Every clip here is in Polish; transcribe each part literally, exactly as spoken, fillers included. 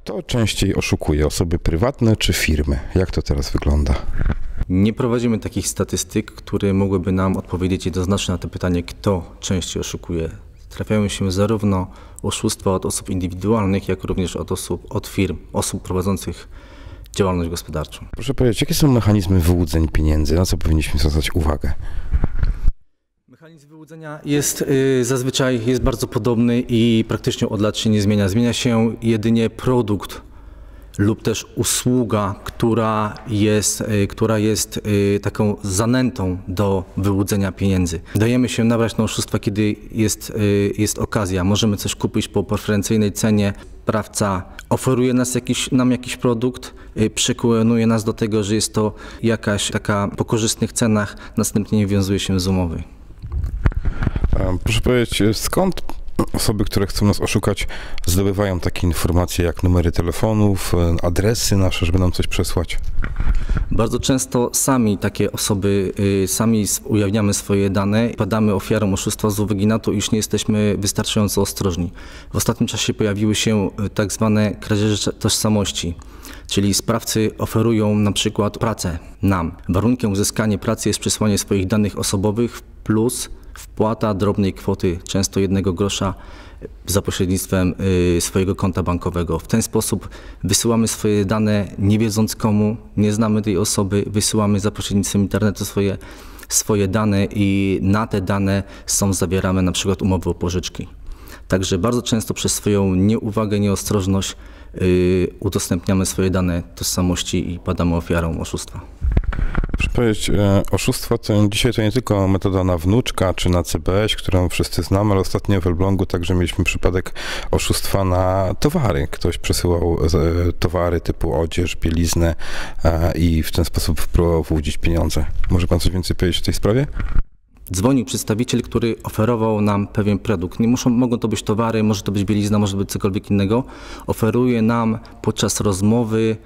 Kto częściej oszukuje, osoby prywatne czy firmy? Jak to teraz wygląda? Nie prowadzimy takich statystyk, które mogłyby nam odpowiedzieć jednoznacznie na to pytanie, kto częściej oszukuje. Trafiają się zarówno oszustwa od osób indywidualnych, jak również od osób, od firm, osób prowadzących działalność gospodarczą. Proszę powiedzieć, jakie są mechanizmy wyłudzeń pieniędzy? Na co powinniśmy zwracać uwagę? Mechanizm wyłudzenia jest y, zazwyczaj jest bardzo podobny i praktycznie od lat się nie zmienia. Zmienia się jedynie produkt lub też usługa, która jest, y, która jest y, taką zanętą do wyłudzenia pieniędzy. Dajemy się nabrać na oszustwa, kiedy jest, y, jest okazja. Możemy coś kupić po preferencyjnej cenie. Sprawca oferuje nas jakiś, nam jakiś produkt, y, przekonuje nas do tego, że jest to jakaś taka po korzystnych cenach, następnie wiązuje się z umowy. Proszę powiedzieć, skąd osoby, które chcą nas oszukać, zdobywają takie informacje jak numery telefonów, adresy nasze, żeby nam coś przesłać? Bardzo często sami takie osoby, sami ujawniamy swoje dane, padamy ofiarą oszustwa z uwagi na to, iż nie jesteśmy wystarczająco ostrożni. W ostatnim czasie pojawiły się tak zwane kradzieże tożsamości, czyli sprawcy oferują na przykład pracę nam. Warunkiem uzyskania pracy jest przesłanie swoich danych osobowych plus wpłata drobnej kwoty, często jednego grosza, za pośrednictwem swojego konta bankowego. W ten sposób wysyłamy swoje dane, nie wiedząc komu, nie znamy tej osoby, wysyłamy za pośrednictwem internetu swoje, swoje dane i na te dane są zawierane na przykład umowy o pożyczki. Także bardzo często przez swoją nieuwagę, nieostrożność yy, udostępniamy swoje dane tożsamości i padamy ofiarą oszustwa. Proszę powiedzieć, oszustwo to dzisiaj to nie tylko metoda na wnuczka czy na C B S, którą wszyscy znamy, ale ostatnio w Elblągu także mieliśmy przypadek oszustwa na towary. Ktoś przesyłał towary typu odzież, bieliznę i w ten sposób próbował wyłudzić pieniądze. Może pan coś więcej powiedzieć o tej sprawie? Dzwonił przedstawiciel, który oferował nam pewien produkt. Nie muszą, mogą to być towary, może to być bielizna, może to być cokolwiek innego. Oferuje nam podczas rozmowy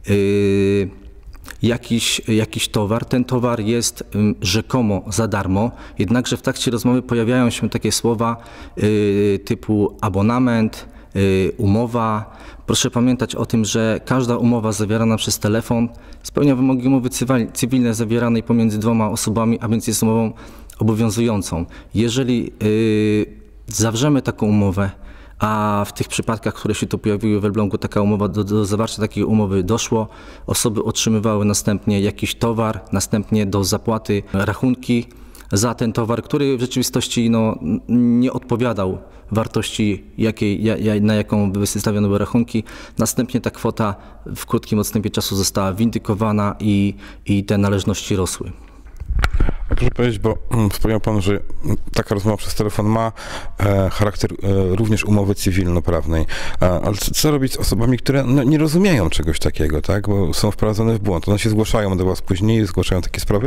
yy, Jakiś, jakiś towar. Ten towar jest um, rzekomo za darmo, jednakże w trakcie rozmowy pojawiają się takie słowa y, typu abonament, y, umowa. Proszę pamiętać o tym, że każda umowa zawierana przez telefon spełnia wymogi umowy cywilnej zawieranej pomiędzy dwoma osobami, a więc jest umową obowiązującą. Jeżeli y, zawrzemy taką umowę, a w tych przypadkach, które się tu pojawiły w Elblągu, taka umowa, do, do zawarcia takiej umowy doszło, osoby otrzymywały następnie jakiś towar, następnie do zapłaty rachunki za ten towar, który w rzeczywistości no, nie odpowiadał wartości, jakiej, na jaką były wystawione były rachunki. Następnie ta kwota w krótkim odstępie czasu została windykowana i, i te należności rosły. Proszę powiedzieć, bo wspomniał pan, że taka rozmowa przez telefon ma e, charakter e, również umowy cywilnoprawnej. E, ale co robić z osobami, które no, nie rozumieją czegoś takiego, tak? Bo są wprowadzone w błąd. One się zgłaszają do was później i zgłaszają takie sprawy?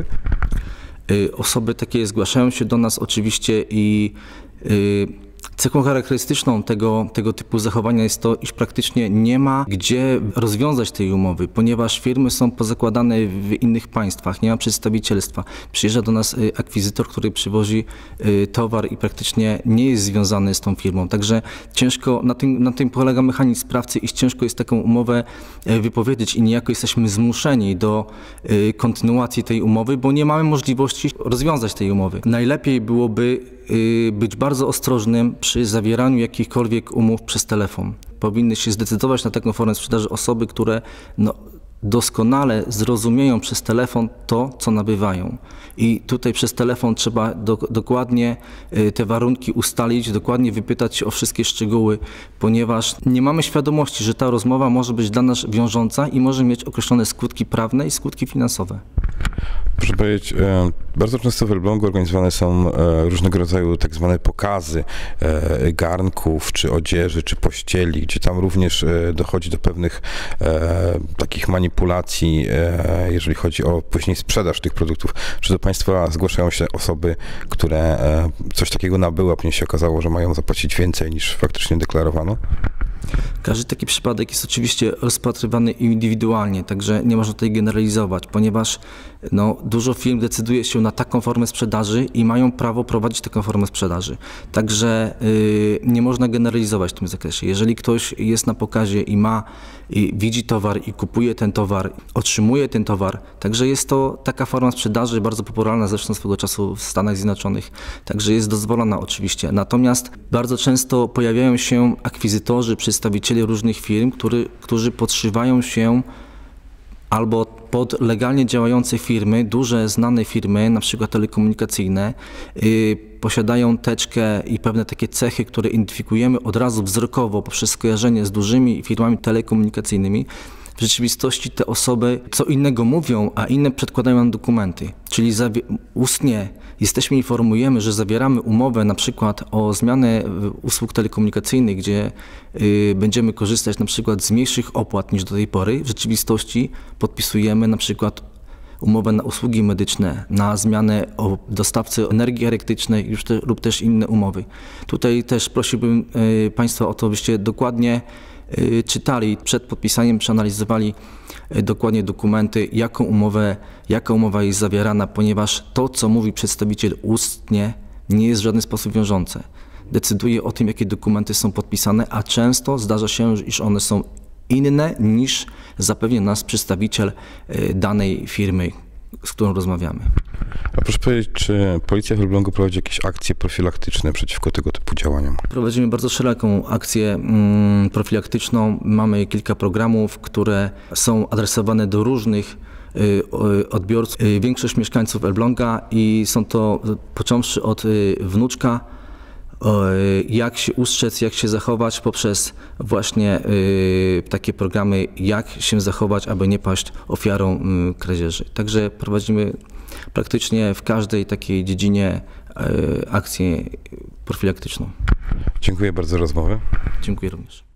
Y, osoby takie zgłaszają się do nas oczywiście i y, cechą charakterystyczną tego, tego typu zachowania jest to, iż praktycznie nie ma gdzie rozwiązać tej umowy, ponieważ firmy są pozakładane w innych państwach, nie ma przedstawicielstwa. Przyjeżdża do nas akwizytor, który przywozi towar i praktycznie nie jest związany z tą firmą. Także ciężko, na tym, na tym polega mechanizm sprawcy, iż ciężko jest taką umowę wypowiedzieć i niejako jesteśmy zmuszeni do kontynuacji tej umowy, bo nie mamy możliwości rozwiązać tej umowy. Najlepiej byłoby być bardzo ostrożnym przy zawieraniu jakichkolwiek umów przez telefon. Powinny się zdecydować na taką formę sprzedaży osoby, które no, doskonale zrozumieją przez telefon to, co nabywają. I tutaj przez telefon trzeba do, dokładnie te warunki ustalić, dokładnie wypytać się o wszystkie szczegóły, ponieważ nie mamy świadomości, że ta rozmowa może być dla nas wiążąca i może mieć określone skutki prawne i skutki finansowe. Proszę powiedzieć, bardzo często w Elblągu organizowane są różnego rodzaju tak zwane pokazy garnków, czy odzieży, czy pościeli, gdzie tam również dochodzi do pewnych takich manipulacji, jeżeli chodzi o później sprzedaż tych produktów. Czy do państwa zgłaszają się osoby, które coś takiego nabyły, a później się okazało, że mają zapłacić więcej niż faktycznie deklarowano? Każdy taki przypadek jest oczywiście rozpatrywany indywidualnie, także nie można tutaj generalizować, ponieważ no, dużo firm decyduje się na taką formę sprzedaży i mają prawo prowadzić taką formę sprzedaży. Także yy, nie można generalizować w tym zakresie. Jeżeli ktoś jest na pokazie i ma, i widzi towar i kupuje ten towar, otrzymuje ten towar, także jest to taka forma sprzedaży bardzo popularna zresztą swego czasu w Stanach Zjednoczonych, także jest dozwolona oczywiście. Natomiast bardzo często pojawiają się akwizytorzy, przedstawiciele różnych firm, który, którzy podszywają się albo pod legalnie działające firmy, duże, znane firmy, na przykład telekomunikacyjne, yy, posiadają teczkę i pewne takie cechy, które identyfikujemy od razu wzrokowo poprzez skojarzenie z dużymi firmami telekomunikacyjnymi. W rzeczywistości te osoby co innego mówią, a inne przedkładają nam dokumenty. Czyli ustnie jesteśmy informujemy, że zawieramy umowę na przykład o zmianę usług telekomunikacyjnych, gdzie y, będziemy korzystać na przykład z mniejszych opłat niż do tej pory. W rzeczywistości podpisujemy na przykład umowę na usługi medyczne, na zmianę o dostawcy energii elektrycznej już te, lub też inne umowy. Tutaj też prosiłbym y, Państwa o to, byście dokładnie y, czytali, przed podpisaniem przeanalizowali y, dokładnie dokumenty, jaką umowę, jaka umowa jest zawierana, ponieważ to, co mówi przedstawiciel ustnie, nie jest w żaden sposób wiążące. Decyduje o tym, jakie dokumenty są podpisane, a często zdarza się, iż one są inne niż zapewnia nas przedstawiciel danej firmy, z którą rozmawiamy. A proszę powiedzieć, czy policja w Elblągu prowadzi jakieś akcje profilaktyczne przeciwko tego typu działaniom? Prowadzimy bardzo szeroką akcję mm, profilaktyczną. Mamy kilka programów, które są adresowane do różnych y, odbiorców. Y, większość mieszkańców Elbląga i są to począwszy od y, wnuczka, jak się ustrzec, jak się zachować poprzez właśnie y, takie programy, jak się zachować, aby nie paść ofiarą y, kradzieży. Także prowadzimy praktycznie w każdej takiej dziedzinie y, akcję profilaktyczną. Dziękuję bardzo za rozmowę. Dziękuję również.